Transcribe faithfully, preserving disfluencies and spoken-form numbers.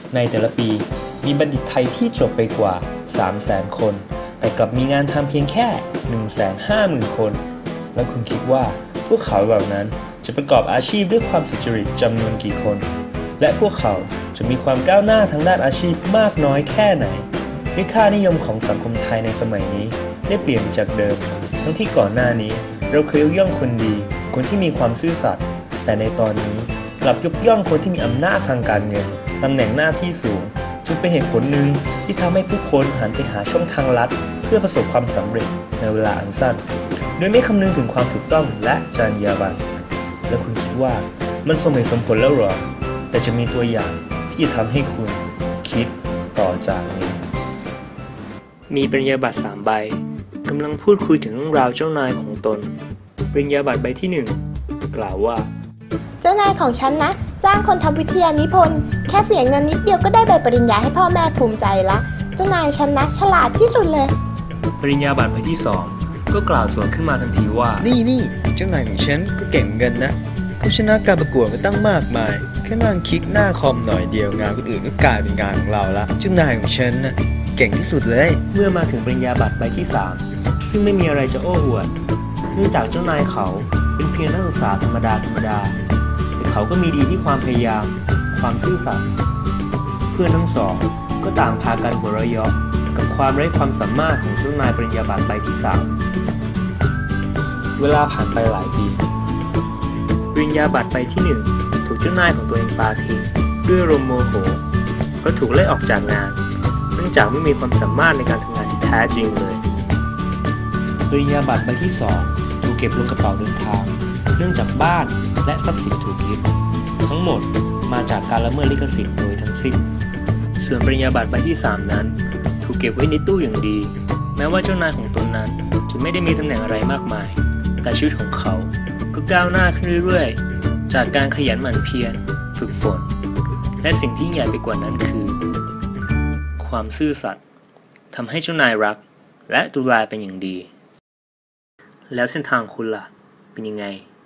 ในแต่ละปีมีบัณฑิตไทยที่จบไปกว่า สามแสน คนแต่กลับมีงานทำเพียงแค่ หนึ่งแสนห้าหมื่น คนแล้วคุณคิดว่าพวกเขาเหล่านั้นจะประกอบอาชีพด้วยความสุจริตจำนวนกี่คนและพวกเขาจะมีความก้าวหน้าทางด้านอาชีพมากน้อยแค่ไหนด้วยค่านิยมของสังคมไทยในสมัยนี้ได้เปลี่ยนจากเดิมทั้งที่ก่อนหน้านี้เราเคยยกย่องคนดีคนที่มีความซื่อสัตย์แต่ในตอนนี้กลับยกย่องคนที่มีอำนาจทางการเงินตำแหน่งหน้าที่สูงจึงเป็นเหตุผลหนึ่งที่ทำให้ผู้คนหันไปหาช่องทางลัดเพื่อประสบความสำเร็จในเวลาอันสั้นโดยไม่คำนึงถึงความถูกต้องและจรรยาบรรณแล้วคุณคิดว่ามันสมเหตุสมผลแล้วหรอแต่จะมีตัวอย่างที่จะทำให้คุณคิดต่อจากนี้มีปริญญาบัตรสามใบกำลังพูดคุยถึงเรื่องราวเจ้านายของตนปริญญาบัตรใบที่หนึ่งกล่าวว่าเจ้านายของฉันนะจ้างคนทำวิทยานิพนธ์แค่เสียเงินนิดเดียวก็ได้ใบปริญญาให้พ่อแม่ภูมิใจละเจ้านายฉันนะฉลาดที่สุดเลยปริญญาบัตรใบที่สองก็กล่าวสวนขึ้นมาทันทีว่านี่นี่เจ้านายของฉันก็เก่งเงินนะเขาชนะการประกวดมาตั้งมากมายแค่นั่งคลิกหน้าคอมหน่อยเดียวงานคนอื่นก็กลายเป็นงานของเราละเจ้านายของฉันนะเก่งที่สุดเลยเมื่อมาถึงปริญญาบัตรใบที่สามซึ่งไม่มีอะไรจะโอ้อวดเนื่องจากเจ้านายเขาเป็นเพียงนักศึกษาธรรมดาธรรมดาแต่เขาก็มีดีที่ความพยายามความซื่อสัตย์เพื่อนทั้งสองก็ต่างพากันหัวเราะเยาะกับความไร้ความสามารถของเจ้านายปริญญาบัตรใบที่สามเวลาผ่านไปหลายปีปริญญาบัตรใบที่หนึ่งถูกเจ้านายของตัวเองปาทิ้งด้วยอารมณ์โมโหเพราะถูกไล่ออกจากงานเนื่องจากไม่มีความสามารถในการทำงานที่แท้จริงเลยปริญญาบัตรใบที่สองถูกเก็บลงกระเป๋าเดินทางเนื่องจากบ้านและทรัพย์สินถูกยึดทั้งหมดมาจากการละเมิดลิขสิทธิ์โดยทั้งสิ้นส่วนปริญญาบัตรใบที่สามนั้นถูกเก็บไว้ในตู้อย่างดีแม้ว่าเจ้านายของตนนั้นจะไม่ได้มีตำแหน่งอะไรมากมายแต่ชีวิตของเขาก็ก้าวหน้าขึ้นเรื่อยๆจากการขยันหมั่นเพียรฝึกฝนและสิ่งที่ใหญ่ไปกว่านั้นคือความซื่อสัตย์ทำให้เจ้านายรักและดูแลเป็นอย่างดีแล้วเส้นทางคุณล่ะเป็นยังไง